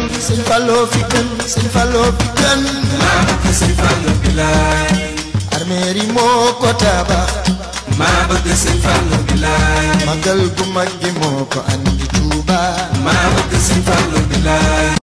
sëñ Fallou fi gën sëñ Fallou fi gën maa bëgg sëñ Fallou bilaay armeeri moo ko tabax maa bëgg sëñ Fallou bilaay magal gu mag gi moo ko andi Tuuba maa bëgg sëñ Fallou bilaay